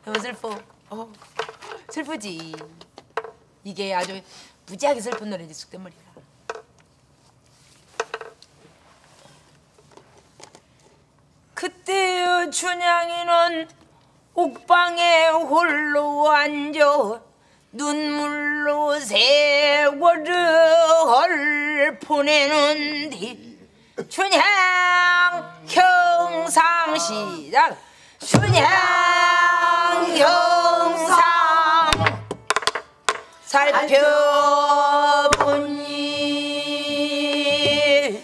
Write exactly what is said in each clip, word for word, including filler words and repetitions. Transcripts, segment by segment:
너무 슬퍼. 어, 슬프지. 이게 아주 무지하게 슬픈 노래지 숙대머리가. 그때의 춘향이는 옥방에 홀로 앉아 눈물로 세월을 보내는디 춘향 형상 시작. 춘향 형상 살펴보니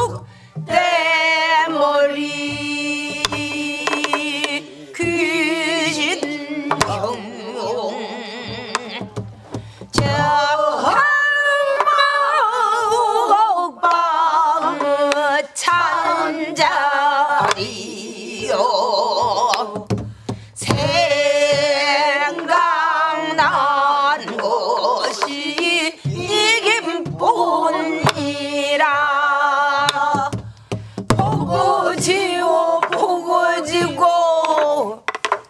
쑥대머리 귀신 형용 저 한옥방 찬자리요 생각난 것이 이김뿐이라 보고 지고 보고 지고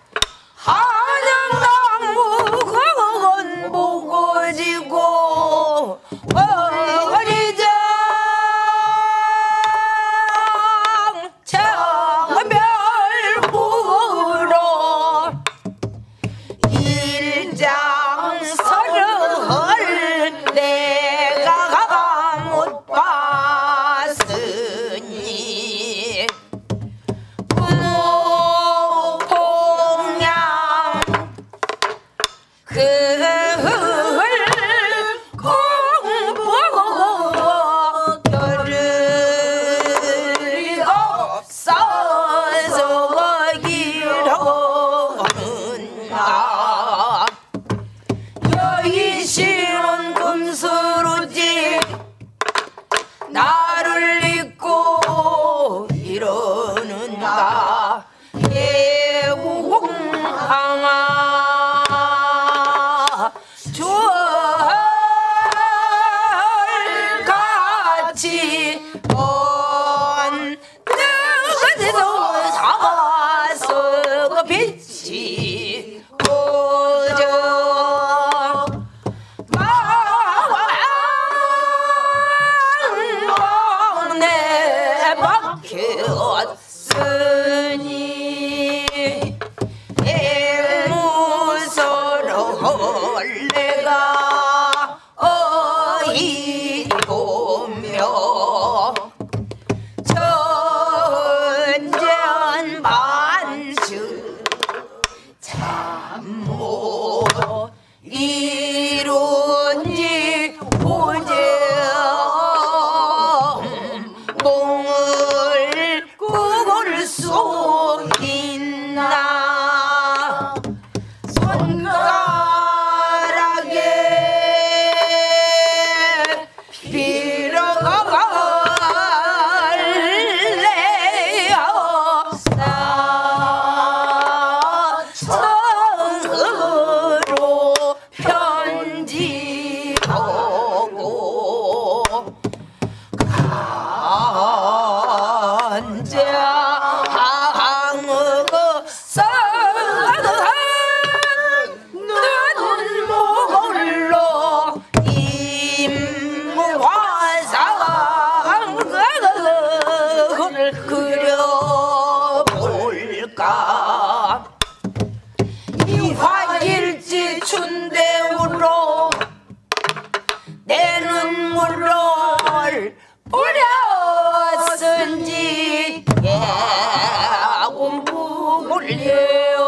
한양나무 그건 보고 지고 어리장 장별후로 일장서를 내가 못 봤으니 부모 봉양 그을 공부고 겨를이 없어서 기러는가 여의시는 금수루지 나를 잊고 이러는가 예우공항아 주얼같이 온 뜨거지도 사와서 그 빛이 오져 막내 박혔으니 애무서러 내가 어이 보며 천전만수 참모 이룬지 보자 몽을 꾸을 수 있나 손가락에 빌어갈래요 나 성으로 편지 보고 간장하고 눈물로 임화상을 그려볼까 이화일지 춘대우로 내 눈물을 뿌렸은지 야군부굴려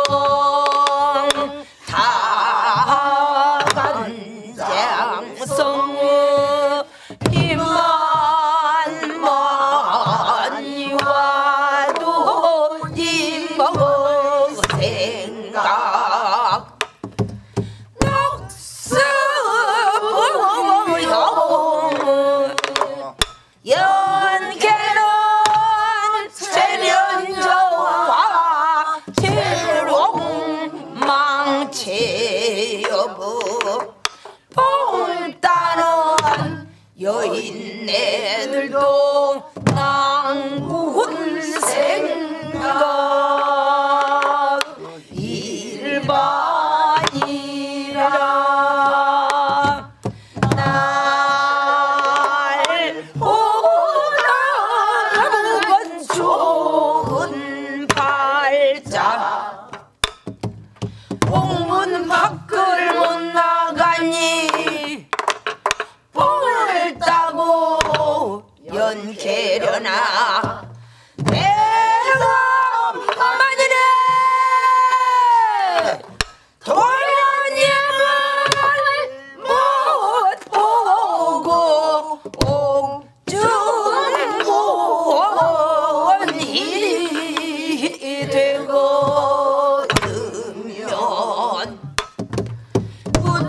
다간장성의 비만 많이 와도 이먹 생각 녹수부영 연계는 세련저와 실롱망치여부 뽕따는 여인네들도 낭군 생각 일번 그러나 내가 만일에 돌아님을 못 보고 옥중고원이 되거든면 무덤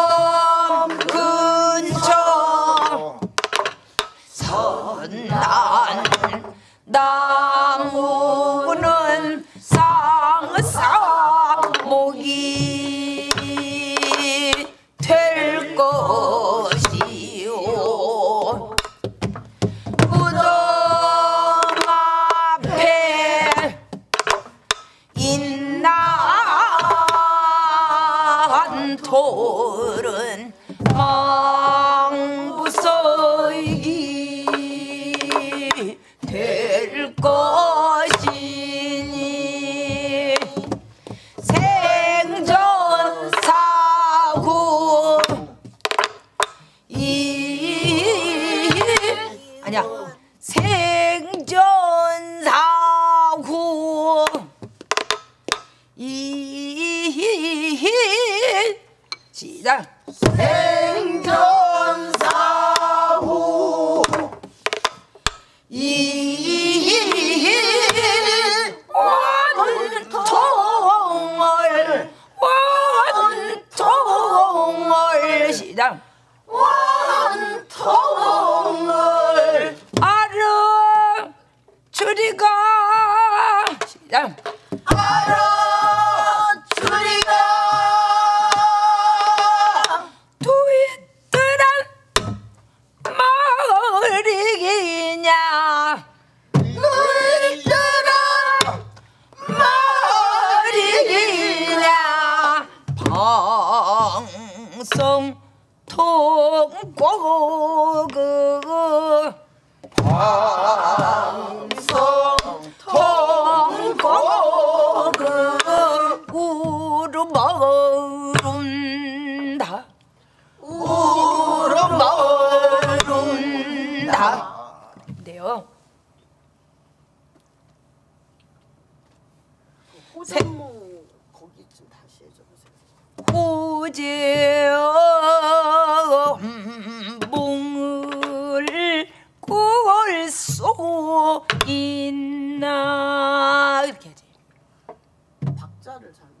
근처 선난 나무는 상상목이 될 것이요 무덤 앞에 인난 돌은 망부서이기 될 것이니 생전사후 이 아니야 생전사후 이 시작 생전사후 이 원통을 원통을 시작 원통을 알아 주리가 시작 알아주리가 두잇들한 머리기냐 너희들아 머리기냐 방송 통곡 방송 통곡 우르머른다 우르머른다 근데요 호전무 거기 좀 다시 해줘 호제몽을 꿀 쏘고 있나 이렇게 하지 박자를 잘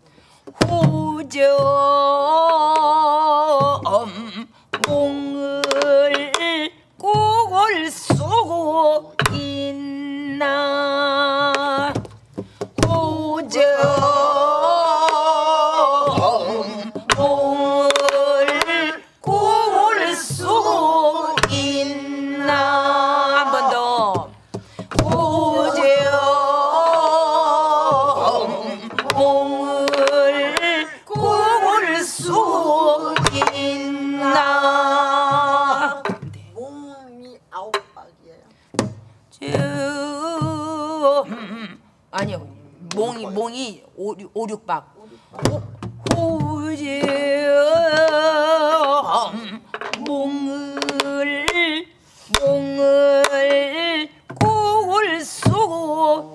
호전몽을 꿀 쏘고 있나 호전몽을 꿀 쏘고 있나 한 번 더 호전몽을 꿀 쏘고 있나 몸이 아홉 박이에요. 음, 아니요 몽이 몽이 오, 오륙 박 호지엄 몽을 몽을 꿀 쏘고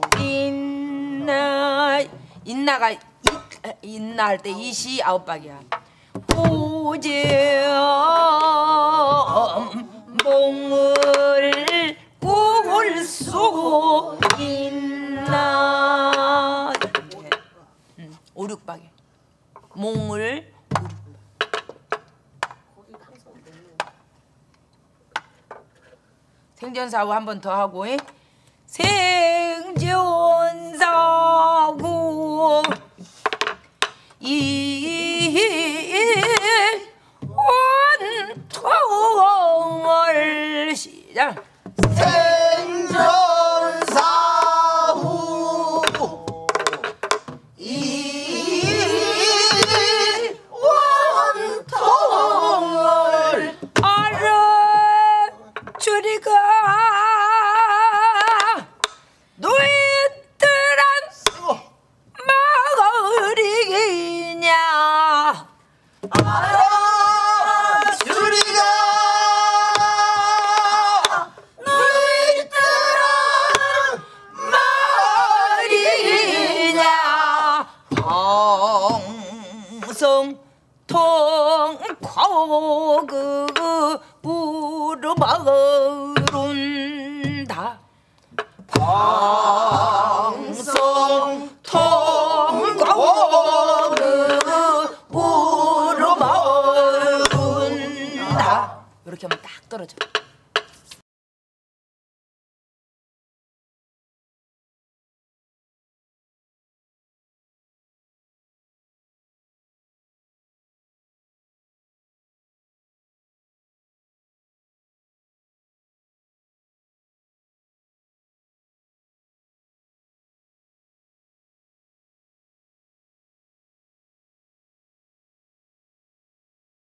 있나 있나가 있, 있나 할 때 이시 아홉 박이야 호지엄 몽을 꿀 쏘고 있나 음, 오륙박에 몽을 거기가 항상 내는 생전사고 한 번 더 하고 잉? 생전사고 이 원통을 시작 생전사후 이 원통을 알아 주리가 노인들한 마을이냐 알아주리가 우르마른다. 방성 통과오르 우르마른다. 이렇게 하면 딱 떨어져.